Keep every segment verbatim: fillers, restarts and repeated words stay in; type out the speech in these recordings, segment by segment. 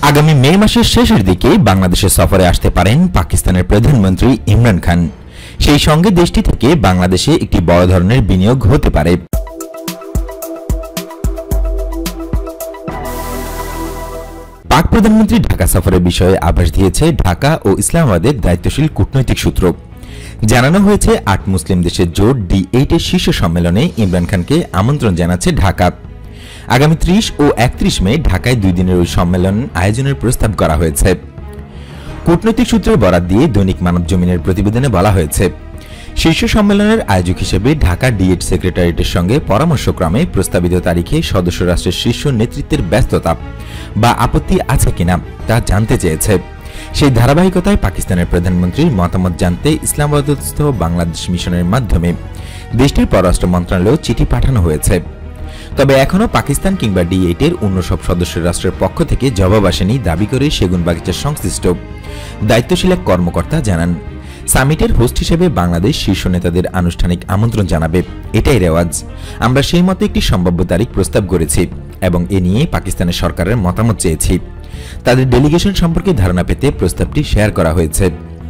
আগামী মে মাসের শেষের দিকে বাংলাদেশে সফরে আসতে পারেন পাকিস্তানের প্রধানমন্ত্রী ইমরান খান। সেই সঙ্গে দেশটি থেকে বাংলাদেশে একটি বড় ধরনের বিনিয়োগ হতে পারে। পাক প্রধানমন্ত্রী ঢাকা সফরের বিষয়ে আভাস দিয়েছে ঢাকা ও ইসলামাবাদের দায়িত্বশীল কূটনৈতিক সূত্র। জানানো হয়েছে আট মুসলিম দেশের জোট ডি এইট এর শীর্ষ সম্মেলনে ইমরান খানকে আমন্ত্রণ জানাচ্ছে ঢাকা। আগামী ত্রিশ ও একত্রিশ মে ঢাকায় দুই দিনের ওই সম্মেলন আয়োজনের প্রস্তাব করা হয়েছে। কূটনৈতিক সূত্রের বরাত দিয়ে দৈনিক মানবজমিনের প্রতিবেদনে বলা হয়েছে, শীর্ষ সম্মেলনের আয়োজক হিসেবে ঢাকা ডি এইট সেক্রেটারিয়েটের সঙ্গে পরামর্শক্রমে প্রস্তাবিত তারিখে সদস্য রাষ্ট্রের শীর্ষ নেতৃত্বের ব্যস্ততা বা আপত্তি আছে কিনা তা জানতে চেয়েছে। সেই ধারাবাহিকতায় পাকিস্তানের প্রধানমন্ত্রীর মতামত জানতে ইসলামাবাদস্থ বাংলাদেশ মিশনের মাধ্যমে দেশটির পররাষ্ট্র মন্ত্রণালয়ে চিঠি পাঠানো হয়েছে। তবে এখনও পাকিস্তান কিংবা ডি এইট এর অন্য সব সদস্য রাষ্ট্রের পক্ষ থেকে জবাব আসেনি দাবি করে সেগুনবাগিচার সংশ্লিষ্ট দায়িত্বশীল এক কর্মকর্তা জানান, সামিটের হোস্ট হিসেবে বাংলাদেশ শীর্ষ নেতাদের আনুষ্ঠানিক আমন্ত্রণ জানাবে, এটাই রেওয়াজ। আমরা সেই মতো একটি সম্ভাব্য তারিখ প্রস্তাব করেছি এবং এ নিয়ে পাকিস্তানের সরকারের মতামত চেয়েছি। তাদের ডেলিগেশন সম্পর্কে ধারণা পেতে প্রস্তাবটি শেয়ার করা হয়েছে।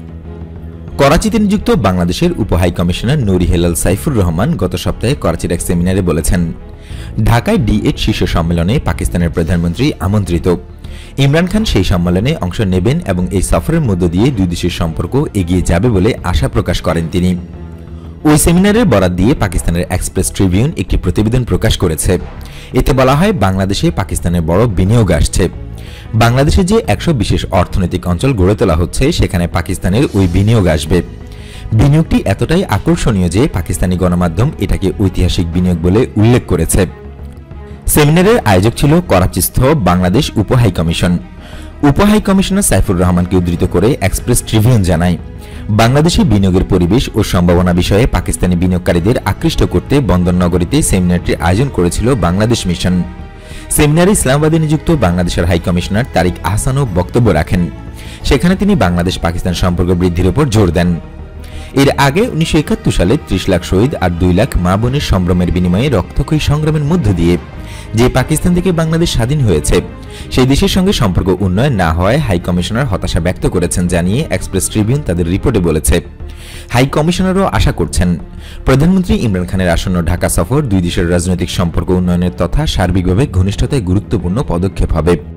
করাচিতে নিযুক্ত বাংলাদেশের উপ হাই কমিশনার নুরি হেলাল সাইফুর রহমান গত সপ্তাহে করাচির এক সেমিনারে বলেছেন, ঢাকায় ডি এইট শীর্ষ সম্মেলনে পাকিস্তানের প্রধানমন্ত্রী আমন্ত্রিত। ইমরান খান সেই সম্মেলনে অংশ নেবেন এবং এই সফরের মধ্য দিয়ে দুই দেশের সম্পর্ক এগিয়ে যাবে বলে আশা প্রকাশ করেন তিনি। ওই সেমিনারের বরাত দিয়ে পাকিস্তানের এক্সপ্রেস ট্রিবিউন একটি প্রতিবেদন প্রকাশ করেছে। এতে বলা হয়, বাংলাদেশে পাকিস্তানের বড় বিনিয়োগ আসছে। বাংলাদেশে যে একশো বিশেষ অর্থনৈতিক অঞ্চল গড়ে তোলা হচ্ছে সেখানে পাকিস্তানের ওই বিনিয়োগ আসবে। বিনিয়োগটি এতটাই আকর্ষণীয় যে পাকিস্তানি গণমাধ্যম এটাকে ঐতিহাসিক বিনিয়োগ বলে উল্লেখ করেছে। সেমিনারের আয়োজক ছিল করাচিস্থ বাংলাদেশ উপ হাই কমিশন। উপ হাই কমিশনার সাইফুর রহমানকে উদ্ধৃত করে এক্সপ্রেস ট্রিবিউন জানায়, বাংলাদেশে বিনিয়োগের পরিবেশ ও সম্ভাবনা বিষয়ে পাকিস্তানি বিনিয়োগকারীদের আকৃষ্ট করতে বন্দর নগরীতে সেমিনারটির আয়োজন করেছিল বাংলাদেশ মিশন। সেমিনারে ইসলামাবাদে নিযুক্ত বাংলাদেশের হাই কমিশনার তারিক আহসানও বক্তব্য রাখেন। সেখানে তিনি বাংলাদেশ পাকিস্তান সম্পর্ক বৃদ্ধির উপর জোর দেন। এর আগে উনিশশো একাত্তর সালে ত্রিশ লাখ শহীদ আর দুই লাখ মা বোনের সম্ভ্রমের বিনিময়ে রক্তক্ষয়ী সংগ্রামের মধ্য দিয়ে যে পাকিস্তান থেকে বাংলাদেশ স্বাধীন হয়েছে, সেই দেশের সঙ্গে সম্পর্ক উন্নয়ন না হওয়ায় হাই কমিশনার হতাশা ব্যক্ত করেছেন জানিয়ে এক্সপ্রেস ট্রিবিউন তাদের রিপোর্টে বলেছে। হাই কমিশনারও আশা করছেন, প্রধানমন্ত্রী ইমরান খানের আসন্ন ঢাকা সফর দুই দেশের রাজনৈতিক সম্পর্ক উন্নয়নের তথা সার্বিকভাবে ঘনিষ্ঠতায় গুরুত্বপূর্ণ পদক্ষেপ হবে।